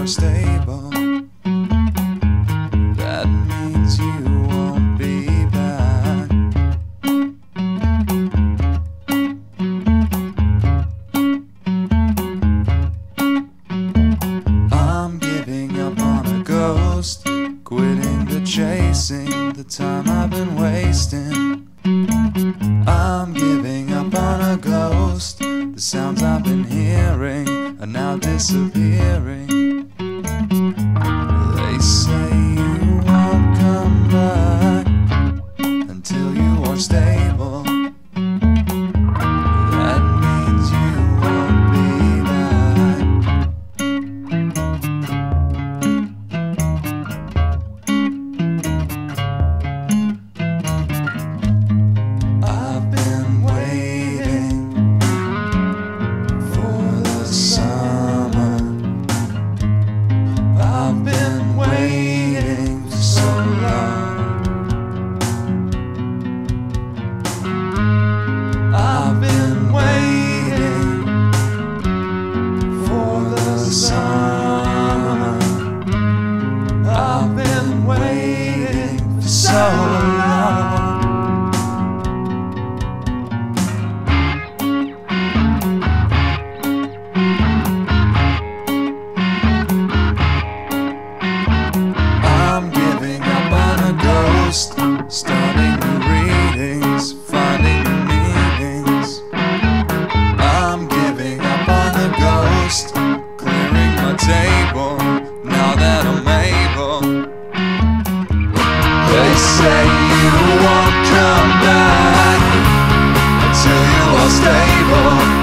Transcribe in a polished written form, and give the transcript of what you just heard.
stable, that means you won't be back. I'm giving up on a ghost, quitting the chasing, the time I've been wasting. I'm giving up on a ghost, the sounds I've been hearing are now disappearing. They say you won't come back until you are stable. That means you won't be back. I've been waiting for the summer. I've been waiting for so long. I've been waiting for the summer. I've been waiting for so long. Starting new readings, finding new meanings. I'm giving up on the ghost, clearing my table, now that I'm able. They say you won't come back until you are stable.